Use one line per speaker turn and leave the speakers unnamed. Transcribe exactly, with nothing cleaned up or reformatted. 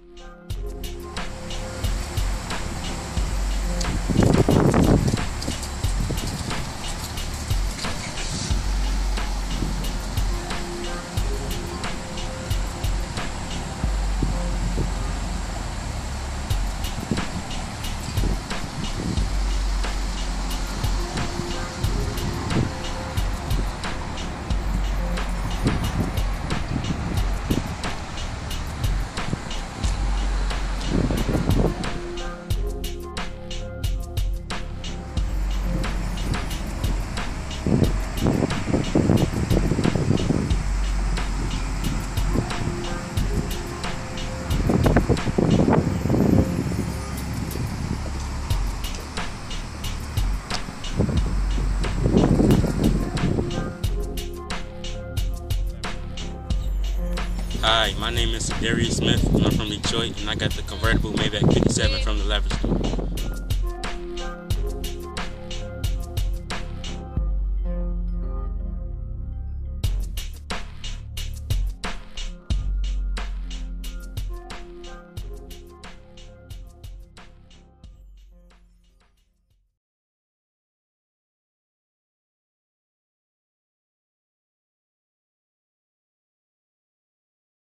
Hi, my name is Darius Smith, and I'm from Detroit, and I got the convertible Maybach fifty-seven from the leather store.